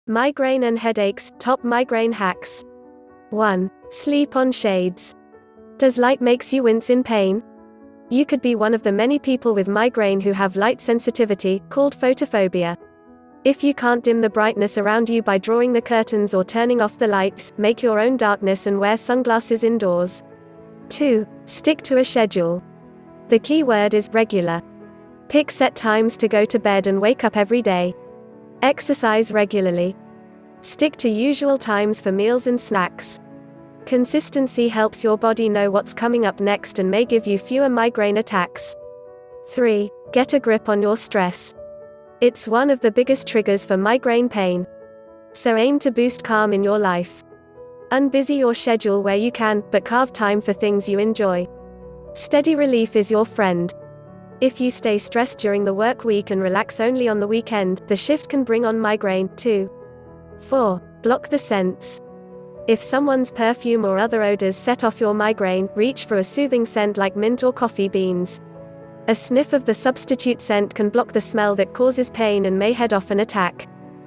Migraine and headaches, top migraine hacks. 1. Sleep on shades. Does light makes you wince in pain? You could be one of the many people with migraine who have light sensitivity, called photophobia. If you can't dim the brightness around you by drawing the curtains or turning off the lights, make your own darkness and wear sunglasses indoors. 2. Stick to a schedule. The key word is regular. Pick set times to go to bed and wake up every day. Exercise regularly. Stick to usual times for meals and snacks. Consistency helps your body know what's coming up next and may give you fewer migraine attacks. 3. Get a grip on your stress. It's one of the biggest triggers for migraine pain. So aim to boost calm in your life. Unbusy your schedule where you can, but carve time for things you enjoy. Steady relief is your friend. If you stay stressed during the work week and relax only on the weekend, the shift can bring on migraine, too. 4. Block the scents. If someone's perfume or other odors set off your migraine, reach for a soothing scent like mint or coffee beans. A sniff of the substitute scent can block the smell that causes pain and may head off an attack.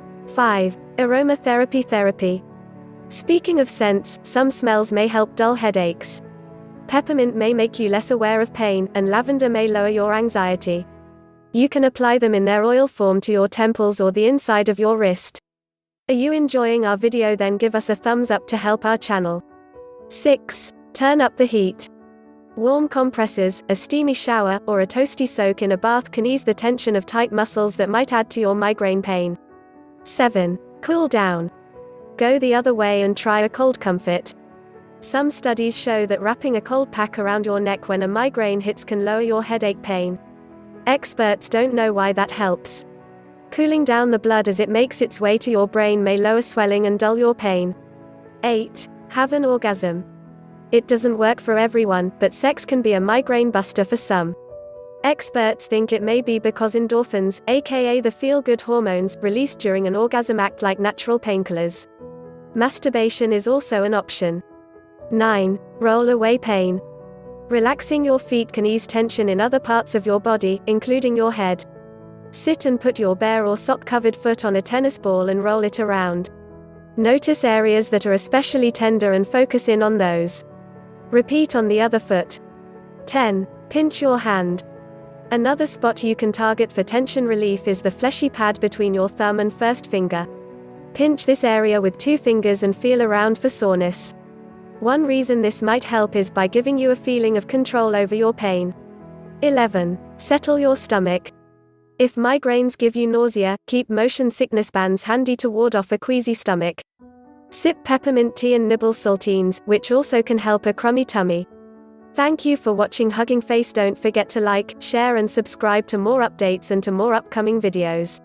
5. Aromatherapy therapy. Speaking of scents, some smells may help dull headaches. Peppermint may make you less aware of pain, and lavender may lower your anxiety. You can apply them in their oil form to your temples or the inside of your wrist. Are you enjoying our video? Then give us a thumbs up to help our channel. 6. Turn up the heat. Warm compresses, a steamy shower, or a toasty soak in a bath can ease the tension of tight muscles that might add to your migraine pain. 7. Cool down. Go the other way and try a cold comfort. Some studies show that wrapping a cold pack around your neck when a migraine hits can lower your headache pain. Experts don't know why that helps. Cooling down the blood as it makes its way to your brain may lower swelling and dull your pain. 8. Have an orgasm. It doesn't work for everyone, but sex can be a migraine buster for some. Experts think it may be because endorphins, aka the feel-good hormones, released during an orgasm act like natural painkillers. Masturbation is also an option. 9. Roll away pain. Relaxing your feet can ease tension in other parts of your body, including your head. Sit and put your bare or sock-covered foot on a tennis ball and roll it around. Notice areas that are especially tender and focus in on those. Repeat on the other foot. 10. Pinch your hand. Another spot you can target for tension relief is the fleshy pad between your thumb and first finger. Pinch this area with 2 fingers and feel around for soreness. One reason this might help is by giving you a feeling of control over your pain. 11. Settle your stomach. If migraines give you nausea, keep motion sickness bands handy to ward off a queasy stomach. Sip peppermint tea and nibble saltines, which also can help a crummy tummy. Thank you for watching Hugging Face. Don't forget to like, share and subscribe to more updates and to more upcoming videos.